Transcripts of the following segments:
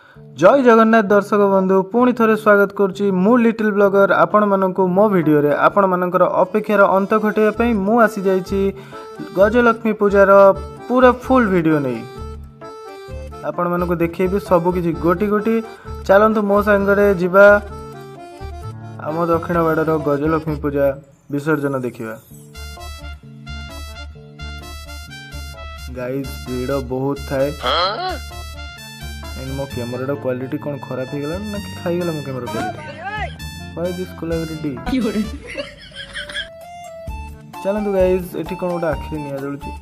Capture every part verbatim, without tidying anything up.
जय जगन्नाथ दर्शक बंधु पुणी थे स्वागत करुच्ची मु लिटिल ब्लॉगर आपण मानक मो वीडियो रे आपण मानकर अपेक्षार अंत घटाइबा मु आसी जाइछि गजलक्ष्मी पूजार पूरा फुल वीडियो नहीं आपण मानक देखिए सब किछि गोटी गोटी चलतु मो संगे जीवा आम दक्षिण बाड़र गजलक्ष्मी पूजा विसर्जन देखिबा। गाइस भीड़ बहुत थाए एंड मो कैमरा क्वालिटी कौन खराब हो गला ना कि खाई गला मो camera quality why this quality चलंतु गाइस एठी कोन ओटा आखि निया जळुची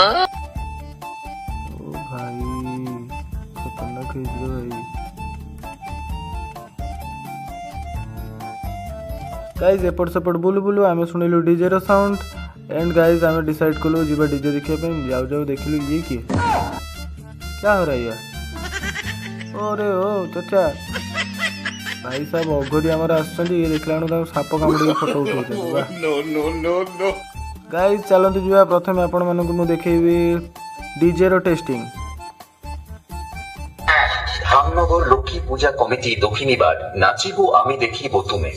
ओ भाई खतरनाक है जो भाई। गाइस एपट सेपट बुलु बुलु आमे सुनिलु डीजे रो साउंड एंड गाइस आमे डिसाइड कलु जीवा डीजे देखिया पे जाऊ जाऊ देखिलु ये की क्या हो रहा है यार। अरे ओ चाचा भाई साहब अघोरी आमर आछन ये देखला नु साप कामुडी फोटो उठो no no no no. Guys चलंतु जीवा प्रथम आपण मानकु मु देखेबी डीजे रो टेस्टिंग। धामनगर लक्ष्मी पूजा कमिटी दक्षिणीबार नाचिबो आमी देखिबो तुमे।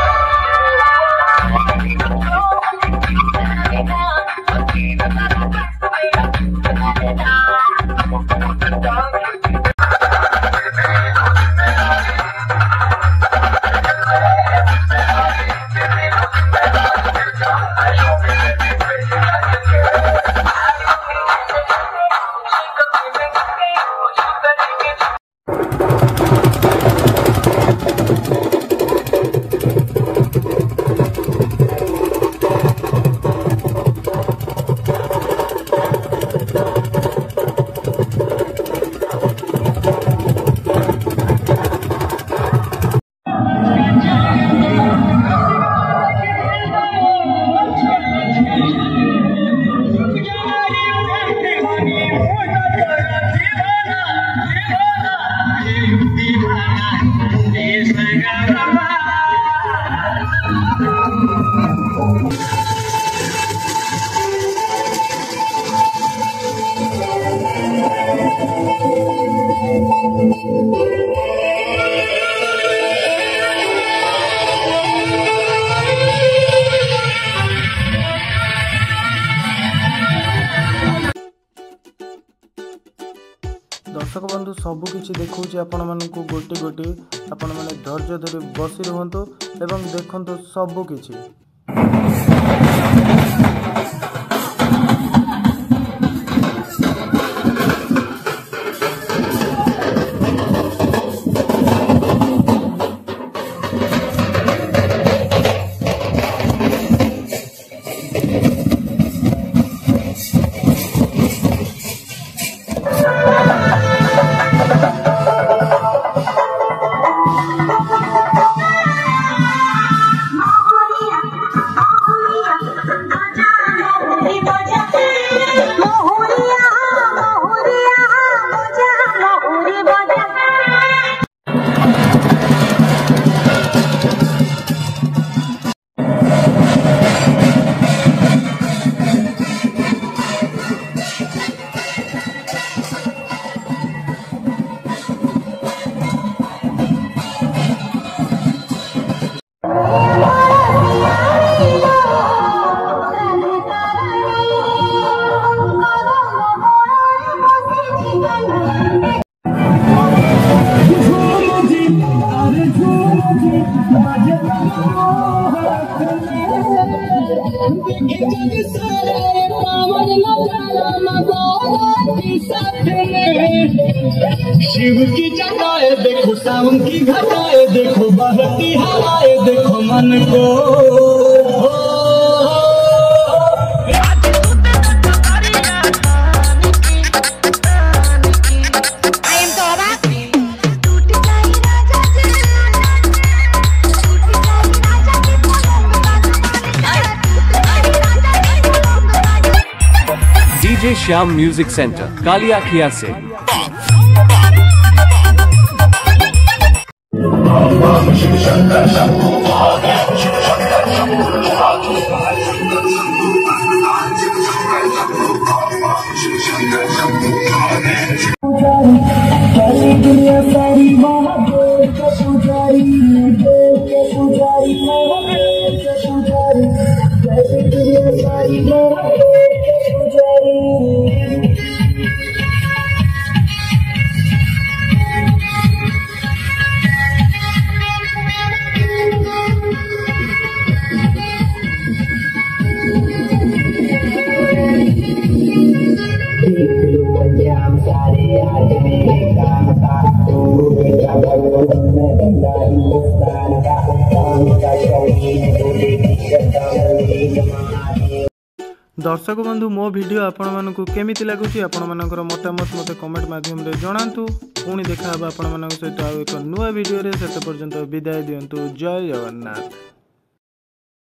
दर्शक बंधु सबू किछि देखौछि आपण मानकु गोटी गोटी आपण माने धैर्य धरि बसी रहंतु एवं देखंतु सबू किछि। शिव की जटाए देखो सावन की घटाए देखो बहती हवाए देखो मन को DJ Shyam music centre Kaliakhia से Thank you. प्रिय सारी महादेव के पुजारी, देव के पुजारी महादेव के पुजारी, जय प्रिय सारी महादेव के पुजारी। पंजाब सारे आज मेरे काम का बेटा भगवान में बंदा हिंदुस्तान का काम का शौकीन बोले दर्शक बंधु मो वीडियो आपण मानकु केमिति लागुची आपण मानकर मतामत मते कमेंट माध्यम रे जणांतु। पुणी देखा आपण मानक सहित आउ एक नुआ वीडियो रे सेते पर्यंत विदाय दियंतु। जय जगन्नाथ।